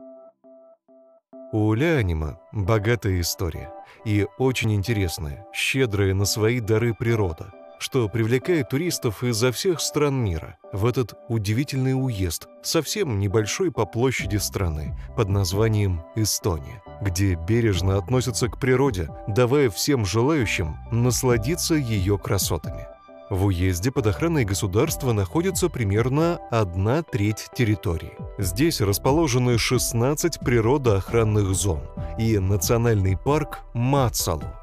У Лянима богатая история и очень интересная, щедрая на свои дары природа, что привлекает туристов изо всех стран мира в этот удивительный уезд, совсем небольшой по площади страны, под названием Эстония, где бережно относятся к природе, давая всем желающим насладиться ее красотами. В уезде под охраной государства находится примерно 1/3 территории. Здесь расположены 16 природоохранных зон и национальный парк Мацалу,